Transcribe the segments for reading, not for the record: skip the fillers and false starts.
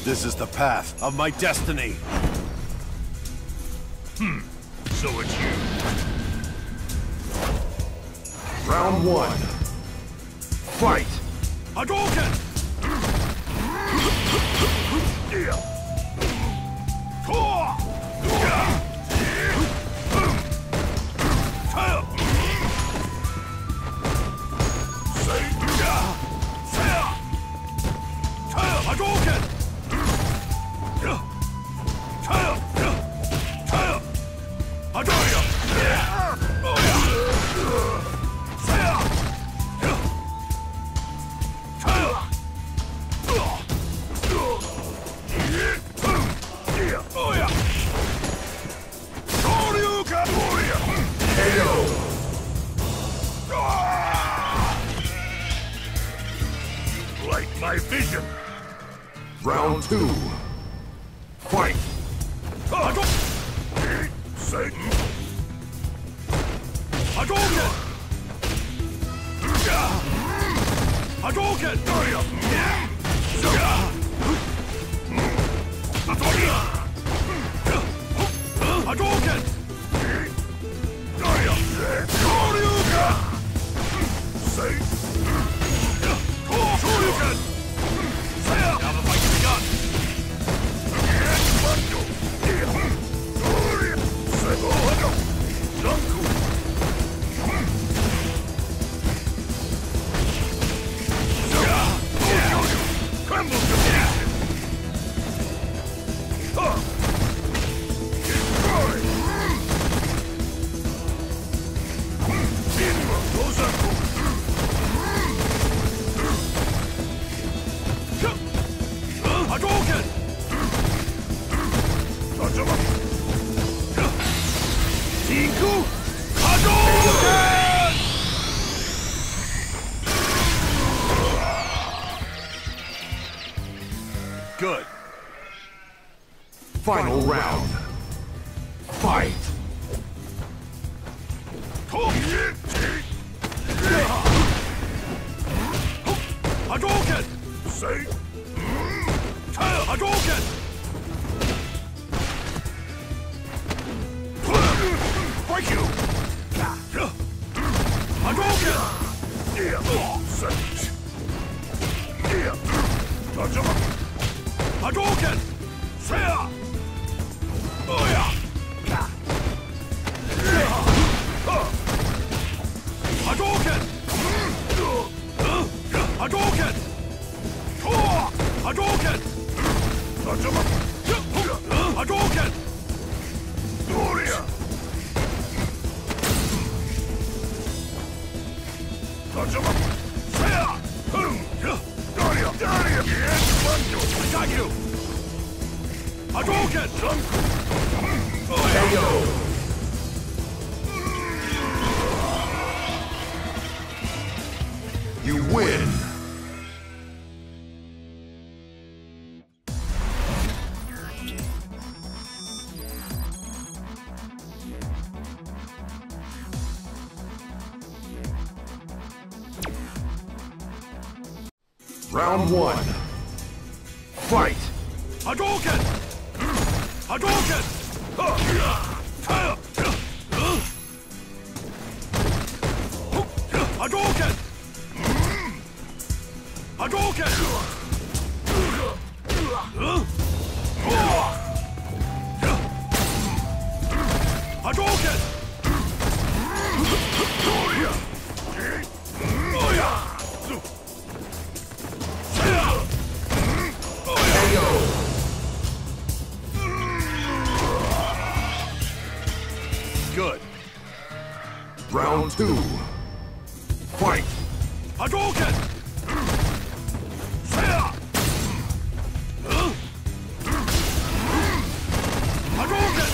This is the path of my destiny. So it's you. Round one. Fight! Hadouken! My vision. Round two. Fight! Satan. Hadouken! Hadouken! Hadouken! Now the fight's begun! Hadouken! Tinku Hadouken! Good. Final round. Fight! Hadouken! Say. Hadouken! Break you! Hadouken! Hadouken! Hadouken! Hadouken! Hadouken! Hadouken! Gloria! I got you! Hadouken! KO! You win! Round one. Fight! Hadouken! Hadouken! Hadouken! Hadouken! Hadouken! Good. Round two. Fight! Hadouken! Hadouken!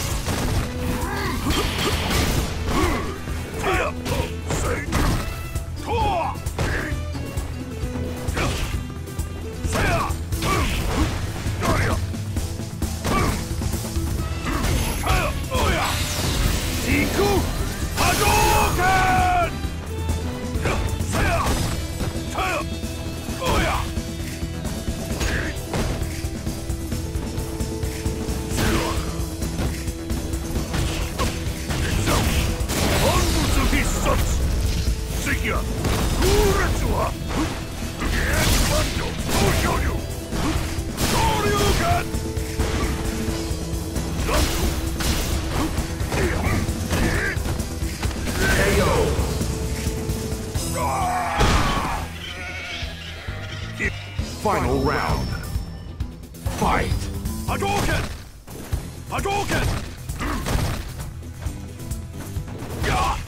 Hadouken! Final round. Fight! Hadouken! Hadouken! Yeah!